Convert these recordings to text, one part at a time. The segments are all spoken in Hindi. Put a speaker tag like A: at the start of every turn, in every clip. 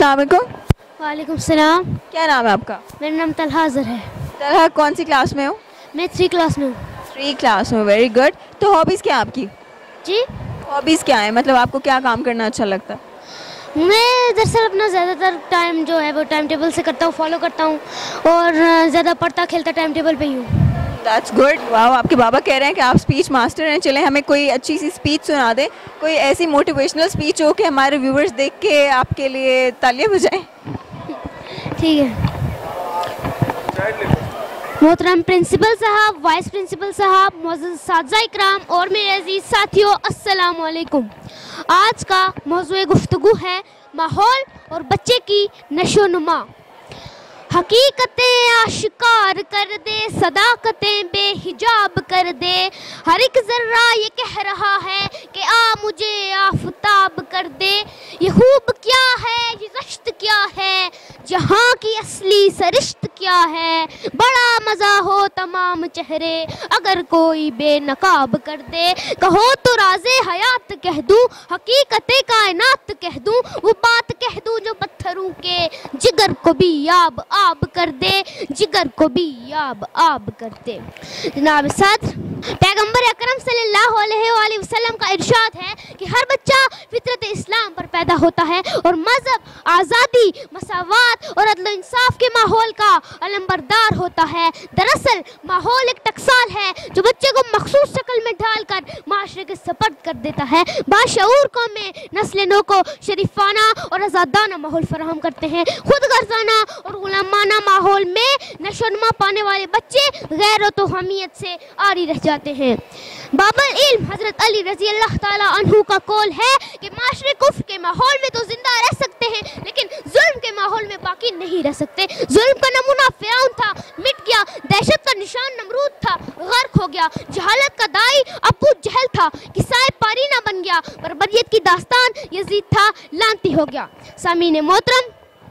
A: अस्सलाम वालेकुम।
B: वालेकुम सलाम।
A: क्या नाम है आपका?
B: मेरा नाम तलहा अज़हर है।
A: तलहा, कौन सी क्लास में हो?
B: मैं 3 क्लास में हूँ।
A: 3 क्लास में, वेरी गुड। तो हॉबीज़ क्या है आपकी?
B: जी,
A: हॉबीज़ क्या है, मतलब आपको क्या काम करना अच्छा लगता है?
B: मैं दरअसल अपना ज़्यादातर टाइम जो है वो टाइम टेबल से करता हूँ, फॉलो करता हूँ और ज़्यादा पढ़ता खेलता टाइम टेबल पे ही हूँ।
A: That's good. वाह, आपके बाबा कह रहे हैं कि आप स्पीच मास्टर हैं। चलें हमें कोई अच्छी सी स्पीच सुना दें, कोई ऐसी मोटिवेशनल स्पीच हो कि हमारे व्यूवर्स देख के आपके लिए तालियां बजाएं।
B: ठीक है। मोहतरम प्रिंसिपल साहब, वाइस प्रिंसिपल साहब, मुअज़्ज़ज़ साथिज़ा इकराम और मेरे अजीज़ साथियों, अस्सलाम वालेकुम। आज का मौज़ूए गुफ्तगू है माहौल और बच्चे की नशोनुमा। हकीकतें आशिकार कर दे, सदाकतें बेहिजाब कर दे, हर एक ज़र्रा ये कह रहा है कि आ मुझे आफताब कर दे। ये खूब क्या है, ये रश्त क्या है, जहाँ की असली सरिश्त क्या है, बड़ा मज़ा हो तमाम चेहरे अगर कोई बेनकाब कर दे। कहो तो राज़े हयात कह दूँ, हकीकतें कायनात कह दूँ, वो बात कह दूँ जो पत्थरों के जिगर को भी याब आब कर दे, जिगर को भी याब आब कर दे। जनाब साथ पैगंबर अकरम सल्लल्लाहु अलैहि वसल्लम का इरशाद है कि हर बच्चा फितरत इस्लाम पर पैदा होता है और मज़हब, आज़ादी, मसावात और अदल इंसाफ के माहौल का अलंबरदार होता है। दरअसल माहौल एक टकसाल है जो बच्चे को मखसूस शक्ल में ढालकर माशरे के सपर्द कर देता है। बाशऊर कौमें नस्ल नो को शरीफाना और आज़ादाना माहौल फराहम करते हैं। खुद गर्जाना और गुलामाना माहौल में नशोनुमा पाने वाले बच्चे गैरत व हमीयत से आरी रह जाते हैं। बाबल इल्म हज़रत अली रज़ी अल्लाह ताला अन्हु का कौल है कि माशरे कुफ्र के माहौल में तो जिंदा रह सकते हैं लेकिन जुल्म के माहौल में बाकी नहीं रह सकते। जुल्म का नमूना फिरौन था, मिट गया। दहशत का निशान नमरूद था, गर्क हो गया। जहालत का दाई अबू जहल था, किस्सा पारीना बन गया। बर्बरियत की दास्तान यजीद था, लानती हो गया। सामीन मोहतरम,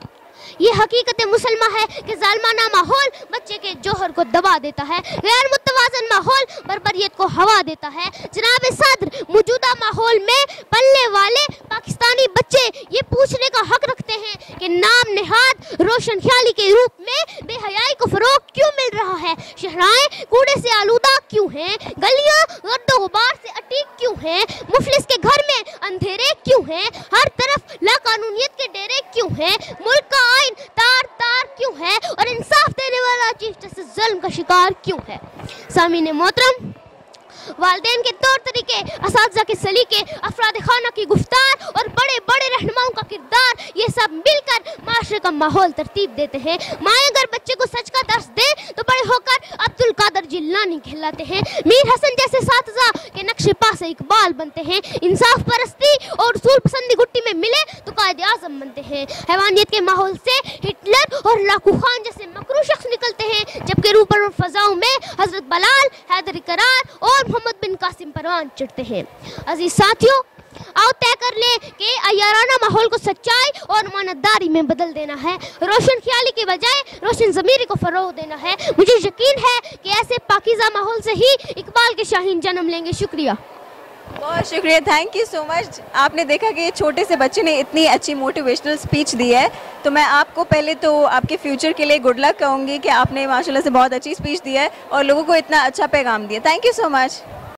B: ये हकीकत मुसलमा है कि जालमाना माहौल बच्चे के जोहर को दबा देता है, गैर मुतवाज़न माहौल बर्बरियत को हवा देता है। जनाब सदर, मौजूदा माहौल में पलने वाले पाकिस्तानी बच्चे ये पूछने का हक रखते हैं कि नाम नेहाद रोशन ख्याली के रूप में बेहयाई को फरोग क्यों मिल रहा है, शहराएं कूड़े से आलूदा क्यों हैं, गलियां गर्दो गुबार से अटीक क्यों हैं, मुफलिस के घर में अंधेरे क्यों हैं, हर तरफ लाकानूनियत के डेरे क्यों हैं, मुल्क का तार तार क्यों है और इंसाफ देने वाला चीफ जस्टिस जुल्म का शिकार क्यों है। सामीन मोहतरम, वालिदैन के तौर तरीके, असातिज़ा के सलीके, अफराद खाना की गुफ्तार और बड़े बड़े रहनुमाओं का किरदार, ये सब मिलकर माशरे का माहौल तरतीब देते हैं। माँ अगर बच्चे को सच का दर्स दे तो बड़े होकर अब्दुल कादर जिलानी कहलाते हैं। मीर हसन जैसे असातिज़ा के नक्शे पा से इकबाल बनते हैं। इंसाफ परस्ती और उसूल पसंदी गुट्टी में मिले तो कायदे आज़म बनते हैं। हैवानियत के माहौल से हिटलर और लाकू खान जैसे मकरू शख्स निकलते हैं, जबकि रूबरू फजाओं में हजरत बलाल, हैदर करार और मोहम्मद बिन कासिम परवान चढ़ते हैं। अजीज साथियों, आओ तय कर ले कि अयाराना माहौल को सच्चाई और मानदारी में बदल देना है, रोशन ख्याली के बजाय रोशन ज़मीरी को फरोग देना है। मुझे यकीन है कि ऐसे पाकीज़ा माहौल से ही इकबाल के शाहीन जन्म लेंगे। शुक्रिया,
A: बहुत शुक्रिया, थैंक यू सो मच। आपने देखा कि छोटे से बच्चे ने इतनी अच्छी मोटिवेशनल स्पीच दी है, तो मैं आपको पहले तो आपके फ्यूचर के लिए गुड लक कहूँगी कि आपने माशाल्लाह से बहुत अच्छी स्पीच दी है और लोगों को इतना अच्छा पैगाम दिया। Thank you so much.